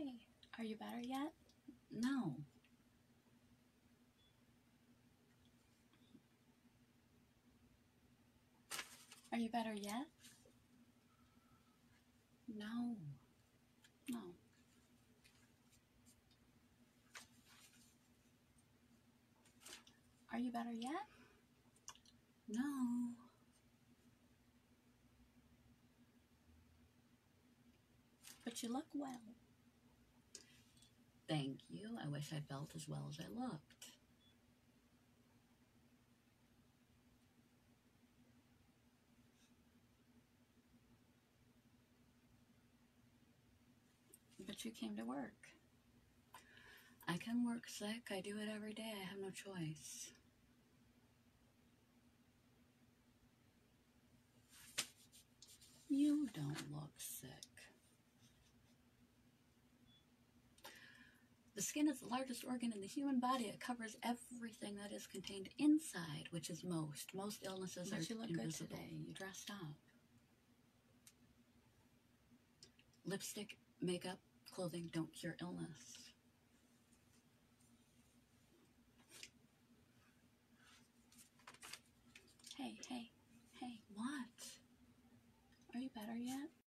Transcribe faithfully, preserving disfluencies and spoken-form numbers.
Hey, are you better yet? No. Are you better yet? No. No. Are you better yet? No. But you look well. Thank you. I wish I felt as well as I looked. But you came to work. I can work sick. I do it every day. I have no choice. You don't look sick. The skin is the largest organ in the human body. It covers everything that is contained inside, which is most. Most illnesses But are you look invisible. good today. You dressed up. Lipstick, makeup, clothing don't cure illness. Hey, hey, hey. What? Are you better yet?